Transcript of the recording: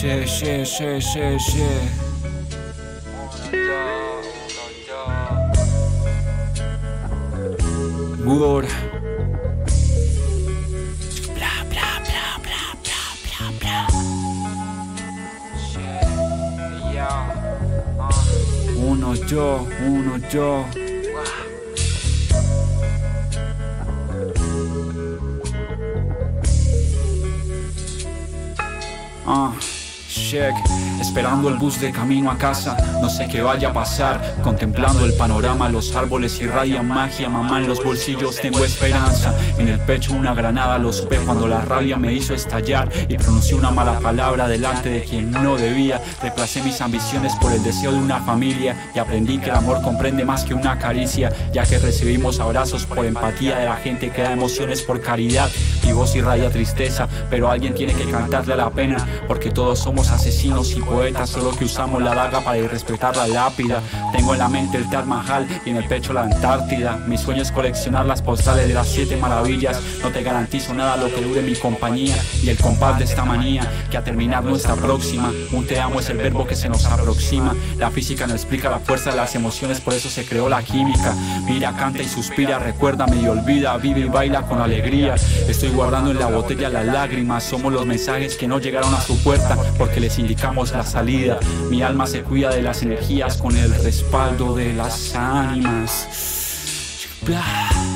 Shit, shit, shit, shit, shit. Good. Bla, bla, bla, bla, bla, bla, bla. Shit, yeah. Uno yo, uno yo. Check, esperando el bus de camino a casa, no sé qué vaya a pasar, contemplando el panorama, los árboles irradian magia, mamá en los bolsillos tengo esperanza, en el pecho una granada, lo supe cuando la rabia me hizo estallar y pronuncié una mala palabra delante de quien no debía, reemplacé mis ambiciones por el deseo de una familia y aprendí que el amor comprende más que una caricia, ya que recibimos abrazos por empatía de la gente que da emociones por caridad, mi voz irradia tristeza, pero alguien tiene que cantarle a la pena, porque todos somos asesinos y poetas, solo que usamos la daga para irrespetar la lápida. Tengo en la mente el Taj Mahal y en el pecho la Antártida. Mi sueño es coleccionar las postales de las 7 maravillas. No te garantizo nada lo que dure mi compañía y el compás de esta manía que a terminar nuestra próxima. Un te amo es el verbo que se nos aproxima. La física no explica la fuerza de las emociones, por eso se creó la química. Mira, canta y suspira, recuérdame y olvida, vive y baila con alegría. Estoy guardando en la botella las lágrimas, somos los mensajes que no llegaron a su puerta porque les indicamos la salida. Mi alma se cuida de las energías con el respaldo de las ánimas.